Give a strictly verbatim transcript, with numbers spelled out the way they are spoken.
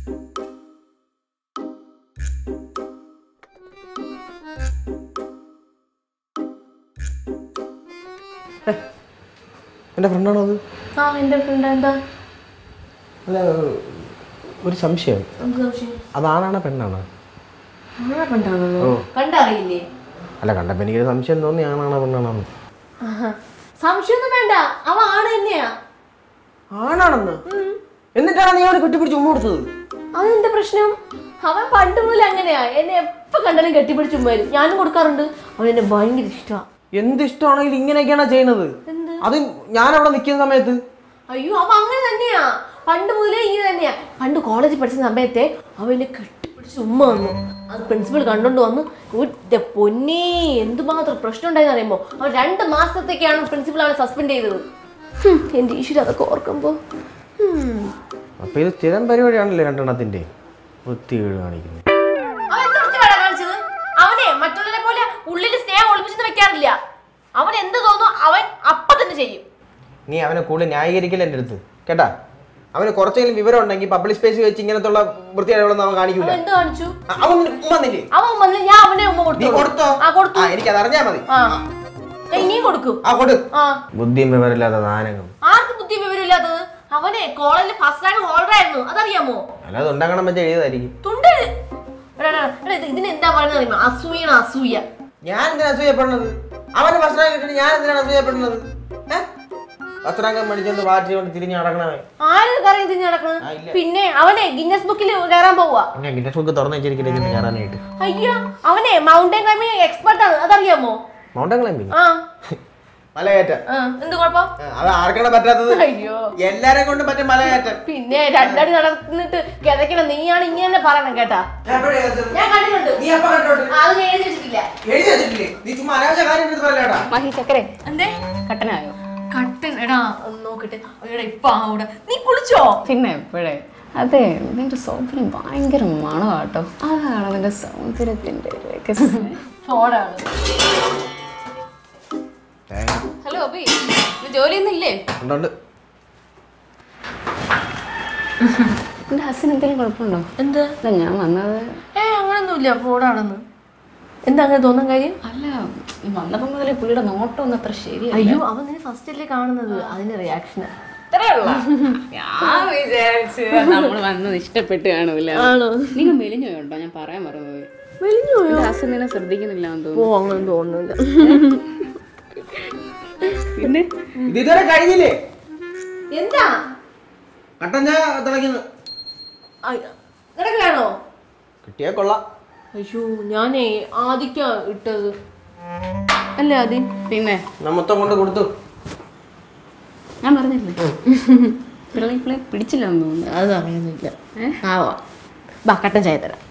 എന്റെ ഫ്രണ്ടാണോ അത്? ആ എന്റെ ഫ്രണ്ട്. എന്താ? അല്ല ഒരു സംശയം. അതാണാണോ പെണ്ണാണോ? കണ്ടറിയില്ലേ? അല്ല കണ്ടപ്പോ എനിക്കൊരു സംശയം തോന്നി ആണാണോ പെണ്ണാണോ. സംശയമൊന്നും വേണ്ട, അവ ആണ് തന്നെയാ. ആണാണെന്ന്? എന്നിട്ടാണ് നീ അവനെ കെട്ടിപ്പിടിച്ച് ഉമ്മ കൊടുത്തത്? അതെന്താ പ്രശ്നം? അവൻ പണ്ട് മുതൽ അങ്ങനെയാ, എന്നെ എപ്പോ കണ്ടാലും കെട്ടിപ്പിടിച്ച് ഉമ്മ വരും. ഞാനും കൊടുക്കാറുണ്ട്. അവൻ എന്നെ ഭയങ്കര ഇഷ്ടമാണ്. എന്ത് ഇഷ്ടമാണെങ്കിലും ഇങ്ങനെയൊക്കെയാണ് ചെയ്യുന്നത്. അത് ഞാൻ അവിടെ നിൽക്കുന്ന സമയത്ത്. അയ്യോ അവ അങ്ങനെ തന്നെയാ, പണ്ട് മുതലേ ഇങ്ങനെ തന്നെയാ. പണ്ട് കോളേജിൽ പഠിച്ച സമയത്തെ അവനെ കെട്ടിപ്പിടിച്ച് ഉമ്മ വന്നു. അത് പ്രിൻസിപ്പൾ കണ്ടോണ്ട് വന്ന് ഒറ്റ പൊന്നേ എന്തുമാത്രം പ്രശ്നം ഉണ്ടായെന്ന് അറിയുമ്പോ അവൻ രണ്ട് മാസത്തേക്കാണ് പ്രിൻസിപ്പൾ അവനെ സസ്പെൻഡ് ചെയ്തത്. എന്റെ ഈശ്വര അതൊക്കെ ഓർക്കുമ്പോ. അപ്പൊ ഇത് സ്ഥിരം പരിപാടിയാണല്ലേ രണ്ടെണ്ണത്തിന്റെ വൃത്തികേട് കാണിക്കുന്നത്. അവനെ മറ്റുള്ളവരെ പോലെ ഉള്ളിൽ സ്നേഹം ഒളിപ്പിച്ചു വെക്കാറില്ല. അവൻ എന്ത് തോന്നുന്നു അവൻ അപ്പൊ തന്നെ ചെയ്യും. നീ അവനെ കൂടുതൽ ന്യായീകരിക്കില്ല എൻ്റെ അടുത്ത് കേട്ടാ. അവന് കുറച്ചെങ്കിലും വിവരം ഉണ്ടെങ്കിൽ പബ്ലിക് സ്പേസ് വെച്ച് ഇങ്ങനത്തുള്ള വൃത്തികേടുകളൊന്നും അവൻ കാണിക്കൂല. എന്ത് കാണിച്ചു? അവൻ വന്നില്ലേ? അവൻ വന്ന് ഞാൻ അവനെ ഉമ്മ കൊടുത്തു. എനിക്കത് അറിഞ്ഞാ മതി. ഇനിയും കൊടുക്കും. ബുദ്ധിയും വിവരമില്ലാത്ത സാധനങ്ങൾ. ആർക്ക് ബുദ്ധിയും വിവരമില്ലാത്തത്? അവനെ കോളേജിൽ ഫസ്റ്റ് റാങ്ക് ഹോൾഡർ ആയിരുന്നു, അതറിയാമോ? അല്ലാതെ ഉണ്ടാക്കണം പറ്റാ എഴുതായിരിക്കും. ഇതിനെന്താ പറയുന്നത് അറിയുമോ? അസൂയാണ് അസൂയ. ഞാൻ എന്തിനാ അസൂയപ്പെടുന്നത്? അവന് ഫസ്റ്റ് റാങ്ക് കിട്ടി ഞാൻ എന്തിനാണ് അസൂയപ്പെടുന്നത്? ഫസ്റ്റ് റാങ്ക് മേടിച്ചോണ്ട് വാറ്റി കൊണ്ട് തിരിഞ്ഞ് നടക്കണേ. ആരും കറങ്ങി തിരിഞ്ഞ് നടക്കണത്? പിന്നെ അവനെ ഗിന്നസ് ബുക്കിൽ കയറാൻ പോവാ. ഗിന്നസ് ബുക്ക് തുറന്നു വെച്ചിരിക്കില്ല കയറാനായിട്ട്. അയ്യോ അവനെ മൗണ്ടൻ ക്ലൈംബിംഗ് എക്സ്പെർട്ട് ആണ്, അതറിയാമോ? Mountain climbing? ആ മലകയറ്റം. എന്ത് കുഴപ്പം? അത് ആർക്കാണ് പറ്റാത്തത്? അയ്യോ എല്ലാരെയും കൊണ്ട് പറ്റും മലകയറ്റം. പിന്നെ രണ്ടടി നടന്നിട്ട് കിതക്കണം. നീയാണ് ഇങ്ങനെ പറയണം കേട്ടാ. ഞാൻ കണ്ടിട്ടുണ്ട്. അത് എഴുതി വെച്ചിട്ടില്ല. മഹി ചക്കരെ എന്തേ കട്ടനായോ? കട്ടൻ എടാ നോക്കട്ടെ. എടാ ഇപ്പൊ അവിടെ നീ കുളിച്ചോ? പിന്നെ എപ്പോഴേ. അതെ നിന്റെ സൗന്ദര്യം ഭയങ്കര മണമാട്ടോ. അതാണ് നിന്റെ സൗന്ദര്യത്തിന്റെ ചോടാണ്. ഹലോ അഭി, ജോലിയൊന്നും ഇല്ലേ? എന്റെ ഹസ്സിന് എന്തെങ്കിലും കുഴപ്പമുണ്ടോ? എന്താ ഞാൻ വന്നത്? ഏ അങ്ങനൊന്നുമില്ല, ഫോടാണെന്ന്. എന്താ അങ്ങനെ തോന്നാൻ കാര്യം? അല്ല വന്നപ്പോ മുതലേ പുള്ളിയുടെ നോട്ടം ഒന്നും അത്ര ശരിയല്ല. അയ്യോ അവൻ നിന്നെ ഫസ്റ്റ് അല്ലേ കാണുന്നത്, അതിന്റെ റിയാക്ഷൻ ഞാൻ വിചാരിച്ചു നമ്മള് വന്നത് ഇഷ്ടപ്പെട്ട് കാണൂല. നിങ്ങൾ മെലിഞ്ഞോണ്ടോ? ഞാൻ പറയാൻ മറന്നുപോയി. മെലിഞ്ഞോയോ? ഹസ് നിന്നെ ശ്രദ്ധിക്കുന്നില്ല തോന്നുന്നു. ഓ അങ്ങനെ തോന്നുന്നില്ല. പിന്നെ ഇതുവരെ കഴിഞ്ഞില്ലേ? എന്താ കട്ടൻ ചായ തിളയ്ക്കുന്നു. നിനക്കാണോ? കിട്ടിയാ കൊള്ളാം. അയ്യോ ഞാനേ ആദിക്ക ഇട്ടത് അല്ലേ ആദി? പിന്നെ മൊത്തം കൊണ്ട് കൊടുത്തു. ഞാൻ പറഞ്ഞില്ലേ പിള്ളേ പിടിച്ചില്ല തോന്നുന്നു. അത് അറിയുന്നില്ല. ആവാ ബാ കട്ടൻ ചായ തരാം.